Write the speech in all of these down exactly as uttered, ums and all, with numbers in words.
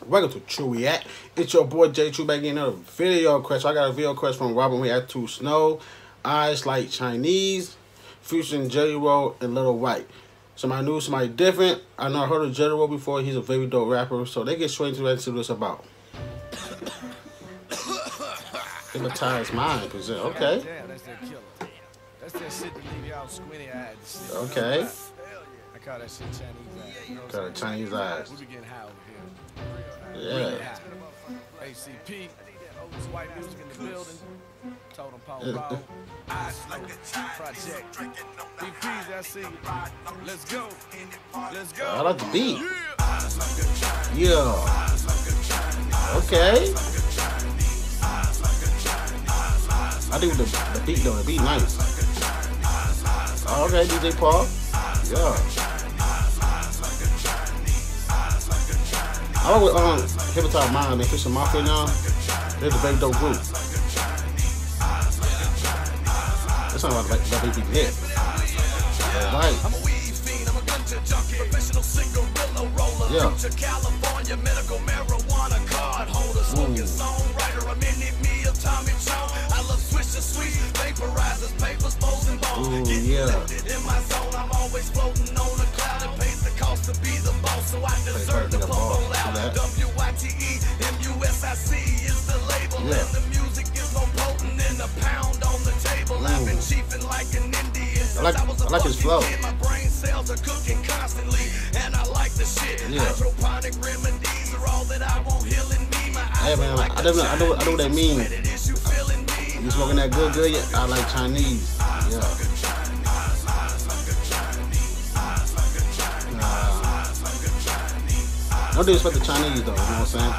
welcome to True React. It's your boy J True back in another video request. I got a video request from Robert Gearhart to S N O, Eyes Like Chinese, featuring J Roll and Lil Wyte. Somebody new, somebody different. I know I heard of J Roll before. He's a very dope rapper. So they get straight into that and see what it's about. Hypnotize mind, present. Okay. That's that shit to leave y'all squinty eyed. Okay. I call that shit Chinese eyes. You know Got a Chinese eyes. We be getting high over here. Yeah. A C P, oldest white music in the building. Told them Paul Paul. Eyes like a project. B Ps, I see you. Let's go. Let's go. I like the beat. Yeah. Okay. I think the, the beat though, the beat nice. Okay, D J Paul. Yeah. I work with um, Hypnotize Mind, man. Christian Mafia now. They're the very dope group. That sounds like that big hit. Right. I'm a weed fiend, I'm a gunja junkie, professional cigarillo roller, Yeah. future California medical marijuana card holder, smoking songwriter, a minute me of Tommy Chong. I love swishing sweet, vaporizers, papers, bowls and bones. Ooh, Getting yeah. lifted in my zone, I'm always floating on a cloud. It pays the cost to be the boss, so I deserve to pump on loud. W Y T E M U S I C is the label, Yeah. and the music is more potent than a pound on the table. I've been chiefing like an Indian since I like, I was a I like his flow. kid. My brain cells are cooking constantly, and I like the shit. Yeah. Hydroponic remedies are all that I want healing me. My Hey eyes man, are like, like I don't know, I know, I know what that means. it is you feeling me. You smoking that good, good? Yeah, I like Chinese. Yeah. Nah. No disrespect to Chinese though, you know what I'm saying?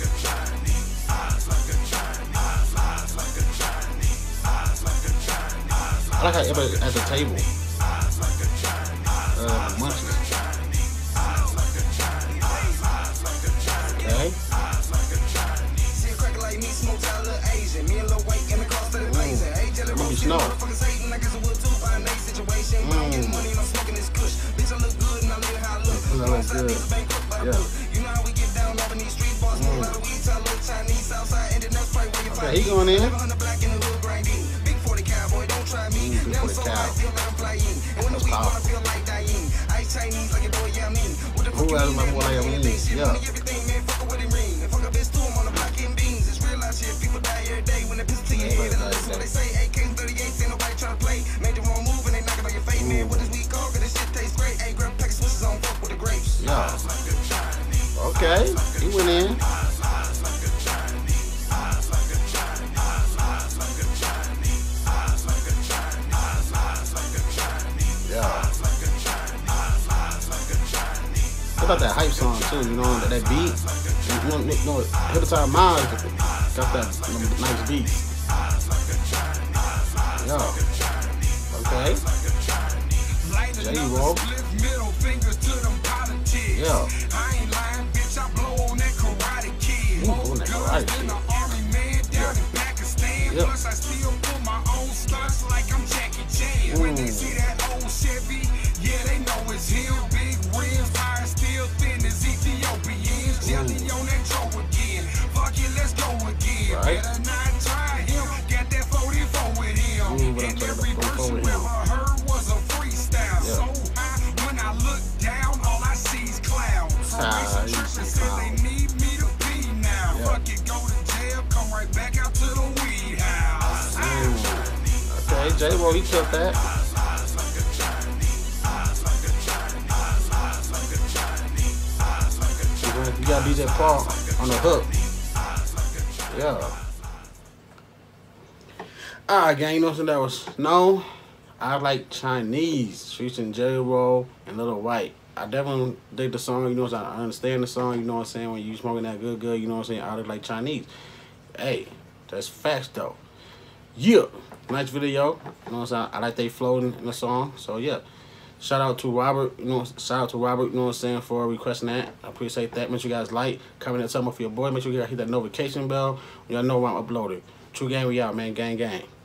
I like how everybody at the table. Uh, munchies. Okay. See a cracker like me, smokes out a little Asian. Me and Lil Wyte in the car started blazing. Hey, Jelly Roll, Snow. motherfucking Satan. I guess I would too by a nice situation. But I'm getting money and I'm smoking this kush. Bitch, I look good and I live how I look. I look good. Yeah. You know how we get down over these street bars. Smoke a lot of weed, tell a little Chinese Southside. And then that's probably where you find Okay, he going in. eleven hundred black in the hood grinding. Big forty cowboy, don't try me. Mm, big Now I'm forty so cow. high, feel like I'm flying. And when the That's weed powerful. I feel like dying. Ice Chinese like your boy, yeah, I mean. What the Who fuck you has mean? my boy like Man, I mean? everything, shit, Yeah. money, everything, man, fuck with it ring. And fuck a bitch too, I'm on the block getting beans. It's real out here, people die every day when they piss to your head. And listen what they say, A K thirty-eight, ain't nobody trying to play. Made the wrong move and they knocking on your face, man. What this weed called? Cause this shit tastes great. Ain't grab pack of switches on, fuck with the grapes. Yeah. Okay. He went in. Yeah. What about that hype song too? You know that, that beat. You know, you know, Hypnotize Mind got that nice beat. Yeah. Okay. J Roll. Yeah. I ain't lying, bitch, I blow on that karate kid. Ooh, on that karate kid. An army man down in Pakistan. Yeah. Plus I still put my own stunts like I'm Jackie Chan. When they see that old Chevy, yeah, they know it's him. Big rims, fire still thin as Ethiopians. Jelly on that Joe again. Fuck it, let's go again. Right. Better not try him. Got that forty-four with him. Ooh, what I'm And talking every about, verse forty-four you with him. ever heard was a freestyle. Yeah. So high, when I look down, all I see is clouds. From Ah, recent you churches see says they clouds. need me to pee now. Yeah. Fuck it, go to jail, come right back out to the weed house. Ooh. Okay, J Roll, he killed that. You got D J Paul on the hook. Yeah. Alright, gang, you know something that was no. I like Chinese, featuring J Roll and Lil Wyte. I definitely dig the song, you know what I'm saying? I understand the song, you know what I'm saying? When you smoking that good, good, you know what I'm saying? I look like Chinese. Hey, that's facts though. Yeah, nice video. You know what I'm saying? I like they floating in the song. So yeah. Shout out to Robert, you know, shout out to Robert, you know what I'm saying, for requesting that. I appreciate that. Make sure you guys like, comment, and tell me for your boy. Make sure you guys hit that notification bell. Y'all know when I'm uploading. True Gang, we out, man. Gang, gang.